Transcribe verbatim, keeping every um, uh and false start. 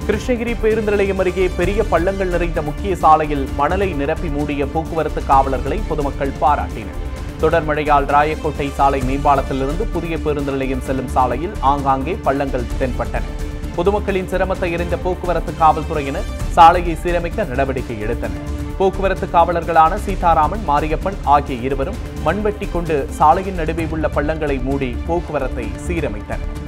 கிருஷ்ணகிரி பேருந்து நிலையம் அருகே பெரிய பள்ளங்கள் நிறைந்த முக்கிய சாலையில் மணலை நிரப்பி மூடிய போக்குவரத்து காவலர்களை பொதுமக்கள் பாராட்டினர். தொடர் மழையால் ராயக்கோட்டை சாலை மேம்பாலத்திலிருந்து புதிய பேருந்து நிலையம் செல்லும் சாலையில் ஆங்காங்கே பள்ளங்கள் தென்பட்டன. பொதுமக்களின் சிரமத்தை எறிந்த போக்குவரத்து காவல்துறையினர் சாலையை சீரமைக்க நடவடிக்கை எடுத்தனர். போக்குவரத்து காவலர்களான சீதாராமன், மாரியப்பன் ஆகிய இருவரும் மண்வெட்டி கொண்டு சாலையின் நடுவே உள்ள பள்ளங்களை மூடி போக்குவரத்தை சீரமைத்தனர்.